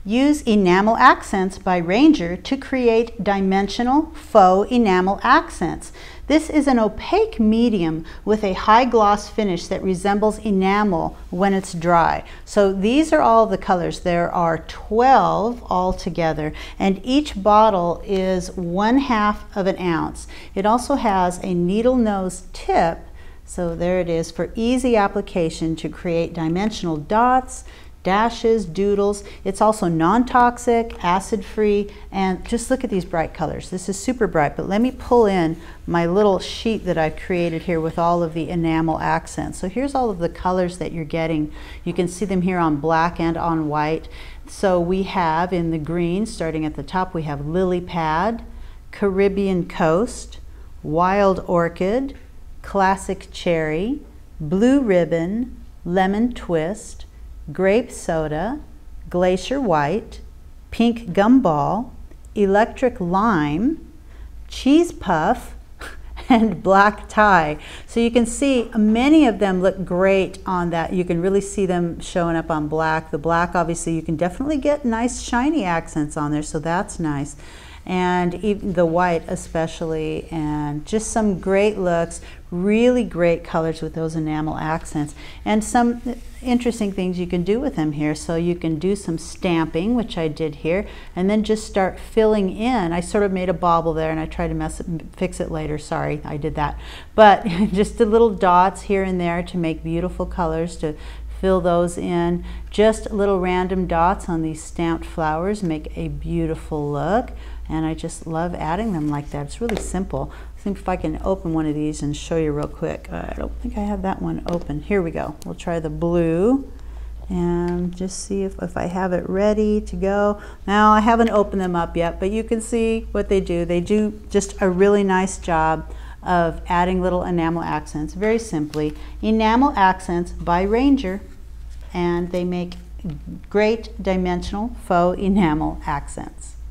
Use Enamel Accents by Ranger to create dimensional faux enamel accents. This is an opaque medium with a high gloss finish that resembles enamel when it's dry. So these are all the colors. There are 12 altogether, and each bottle is 1/2 of an ounce. It also has a needle nose tip, so there it is, for easy application to create dimensional dots, dashes, doodles. It's also non-toxic, acid-free, and just look at these bright colors. This is super bright, but let me pull in my little sheet that I've created here with all of the enamel accents. So here's all of the colors that you're getting. You can see them here on black and on white. So we have in the green, starting at the top, we have Lily Pad, Caribbean Coast, Wild Orchid, Classic Cherry, Blue Ribbon, Lemon Twist, Grape Soda, Glacier White, Pink Gumball, Electric Lime, Cheese Puff, and Black Tie. So you can see many of them look great on that. You can really see them showing up on black. The black, obviously, you can definitely get nice shiny accents on there, so that's nice. And even the white especially, and just some great looks, really great colors with those enamel accents, and some interesting things you can do with them here. So you can do some stamping, which I did here, and then just start filling in. I sort of made a bauble there, and I tried to fix it later. Sorry, I did that. But just the little dots here and there to make beautiful colors, to fill those in. Just little random dots on these stamped flowers make a beautiful look, and I just love adding them like that. It's really simple. I think if I can open one of these and show you real quick. I don't think I have that one open. Here we go. We'll try the blue and just see if I have it ready to go. Now, I haven't opened them up yet, but you can see what they do. They do just a really nice job of adding little enamel accents, very simply. Enamel Accents by Ranger, and they make great dimensional faux enamel accents.